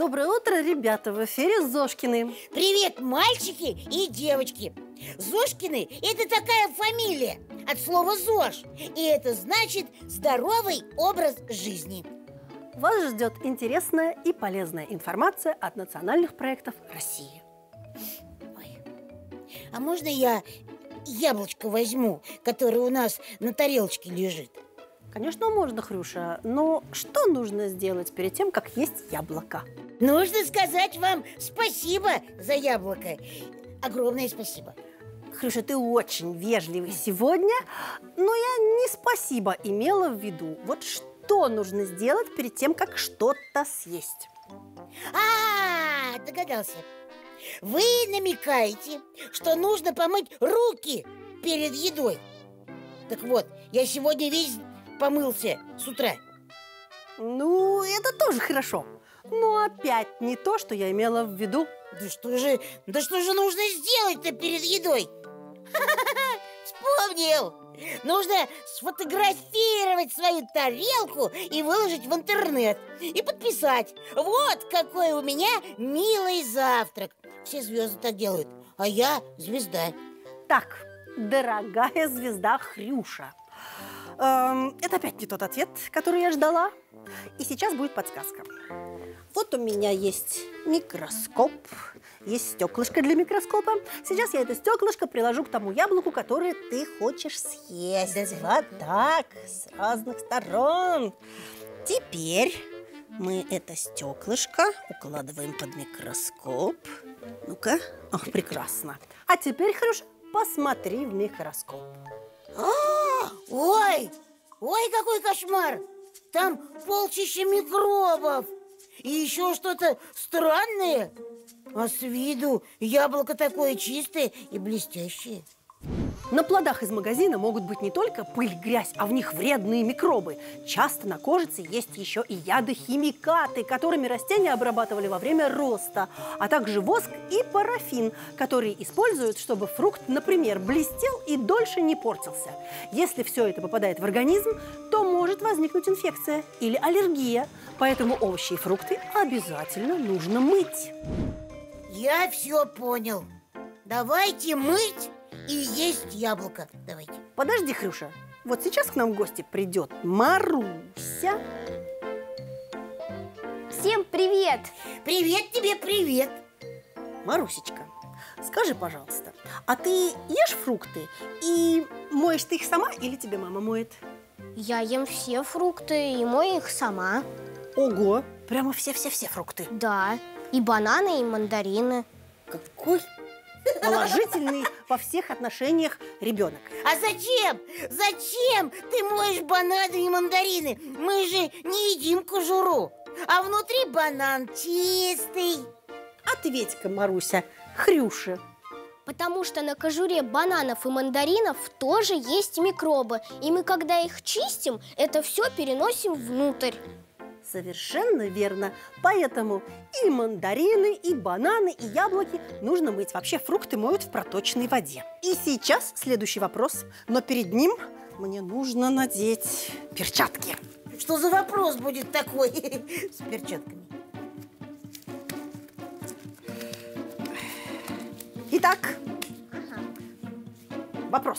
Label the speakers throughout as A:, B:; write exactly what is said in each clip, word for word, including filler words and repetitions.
A: Доброе утро, ребята! В эфире Зошкины.
B: Привет, мальчики и девочки! Зошкины – это такая фамилия от слова ЗОЖ. И это значит здоровый образ жизни.
A: Вас ждет интересная и полезная информация от национальных проектов России.
B: Ой. А можно я яблочко возьму, которое у нас на тарелочке лежит?
A: Конечно, можно, Хрюша, но что нужно сделать перед тем, как есть яблоко?
B: Нужно сказать вам спасибо за яблоко. Огромное спасибо.
A: Хрюша, ты очень вежливый сегодня, но я не спасибо имела в виду. Вот что нужно сделать перед тем, как что-то съесть?
B: А, догадался. Вы намекаете, что нужно помыть руки перед едой. Так вот, я сегодня весь помылся с утра.
A: Ну, это тоже хорошо. Но опять не то, что я имела в виду.
B: Да что же, да что же нужно сделать-то перед едой? Вспомнил! Нужно сфотографировать свою тарелку и выложить в интернет. И подписать: вот какой у меня милый завтрак. Все звезды так делают, а я звезда.
A: Так, дорогая звезда Хрюша, эм, это опять не тот ответ, который я ждала. И сейчас будет подсказка. Вот у меня есть микроскоп, есть стеклышко для микроскопа. Сейчас я это стеклышко приложу к тому яблоку, которое ты хочешь съесть. Вот так, с разных сторон. Теперь мы это стеклышко укладываем под микроскоп. Ну-ка, ох, прекрасно. А теперь, Хрюша, посмотри в микроскоп.
B: А, ой, ой, какой кошмар! Там полчища микробов. И еще что-то странное. А с виду яблоко такое чистое и блестящее.
A: На плодах из магазина могут быть не только пыль, грязь, а в них вредные микробы. Часто на кожице есть еще и ядохимикаты, которыми растения обрабатывали во время роста, а также воск и парафин, которые используют, чтобы фрукт, например, блестел и дольше не портился. Если все это попадает в организм, то может возникнуть инфекция или аллергия, поэтому овощи и фрукты обязательно нужно мыть.
B: Я все понял. Давайте мыть и есть яблоко. Давайте.
A: Подожди, Хрюша. Вот сейчас к нам в гости придет Маруся.
C: Всем привет!
B: Привет тебе, привет!
A: Марусечка, скажи, пожалуйста, а ты ешь фрукты и моешь ты их сама или тебе мама моет?
C: Я ем все фрукты и мою их сама.
A: Ого, прямо все-все-все фрукты.
C: Да, и бананы, и мандарины.
A: Какой положительный во всех отношениях ребенок.
B: А зачем? Зачем ты моешь бананы и мандарины? Мы же не едим кожуру, а внутри банан чистый.
A: Ответь-ка, Маруся, Хрюше.
C: Потому что на кожуре бананов и мандаринов тоже есть микробы. И мы, когда их чистим, это все переносим внутрь.
A: Совершенно верно. Поэтому и мандарины, и бананы, и яблоки нужно мыть. Вообще фрукты моют в проточной воде. И сейчас следующий вопрос. Но перед ним мне нужно надеть перчатки.
B: Что за вопрос будет такой с перчатками?
A: Итак, вопрос.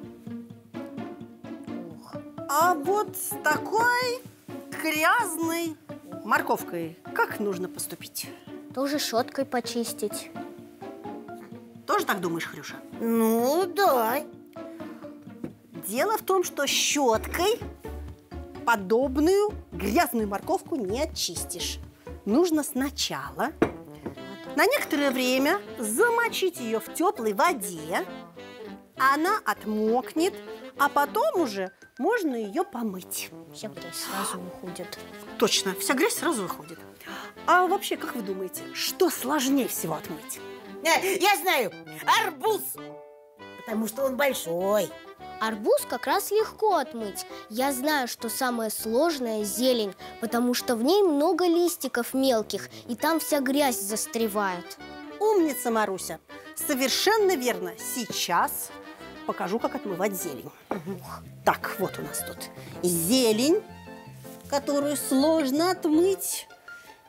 A: А вот с такой грязной морковкой как нужно поступить?
C: Тоже щеткой почистить.
A: Тоже так думаешь, Хрюша?
B: Ну, да.
A: Дело в том, что щеткой подобную грязную морковку не очистишь. Нужно сначала на некоторое время замочить ее в теплой воде. Она отмокнет, а потом уже можно ее помыть.
C: Вся грязь сразу уходит.
A: Точно, вся грязь сразу выходит. А вообще, как вы думаете, что сложнее всего отмыть?
B: Я знаю, арбуз, потому что он большой.
C: Арбуз как раз легко отмыть. Я знаю, что самое сложное – зелень, потому что в ней много листиков мелких, и там вся грязь застревает.
A: Умница, Маруся. Совершенно верно. Сейчас покажу, как отмывать зелень. Так, вот у нас тут зелень, которую сложно отмыть.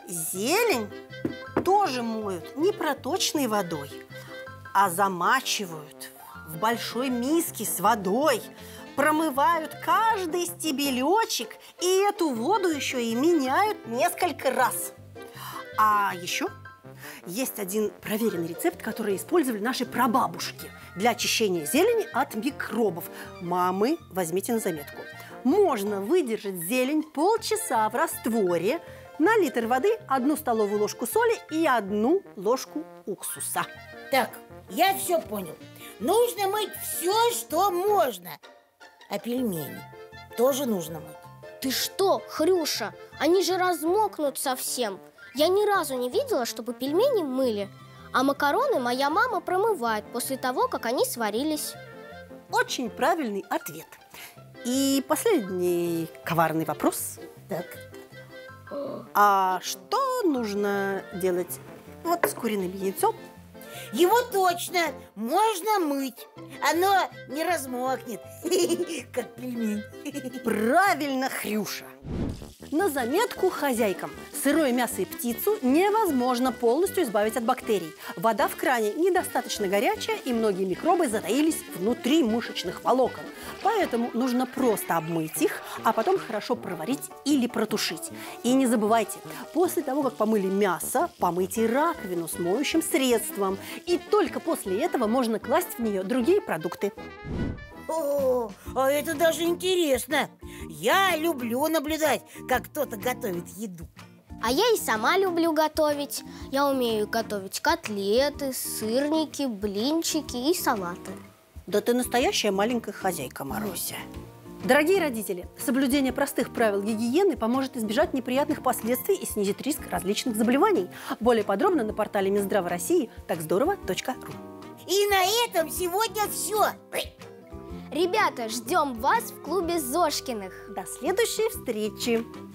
A: Зелень тоже моют не проточной водой, а замачивают в большой миске с водой, промывают каждый стебелечек и эту воду еще и меняют несколько раз. А еще есть один проверенный рецепт, который использовали наши прабабушки для очищения зелени от микробов. Мамы, возьмите на заметку. Можно выдержать зелень полчаса в растворе, на литр воды одну столовую ложку соли и одну ложку уксуса.
B: Так, я все понял. Нужно мыть все, что можно. А пельмени тоже нужно мыть.
C: Ты что, Хрюша, они же размокнут совсем. Я ни разу не видела, чтобы пельмени мыли. А макароны моя мама промывает после того, как они сварились.
A: Очень правильный ответ. И последний коварный вопрос.
B: Так.
A: А что нужно делать вот с куриным яйцом?
B: Его точно можно мыть. Оно не размокнет, как пельмень.
A: Правильно, Хрюша. На заметку хозяйкам. Сырое мясо и птицу невозможно полностью избавить от бактерий. Вода в кране недостаточно горячая, и многие микробы затаились внутри мышечных волокон. Поэтому нужно просто обмыть их, а потом хорошо проварить или протушить. И не забывайте, после того, как помыли мясо, помойте раковину с моющим средством. И только после этого можно класть в нее другие продукты.
B: О, а это даже интересно. Я люблю наблюдать, как кто-то готовит еду.
C: А я и сама люблю готовить. Я умею готовить котлеты, сырники, блинчики и салаты.
A: Да ты настоящая маленькая хозяйка, Маруся. Дорогие родители, соблюдение простых правил гигиены поможет избежать неприятных последствий и снизить риск различных заболеваний. Более подробно на портале Минздрава России так здорово точка ру.
B: И на этом сегодня все.
C: Ребята, ждем вас в клубе Зошкиных.
A: До следующей встречи!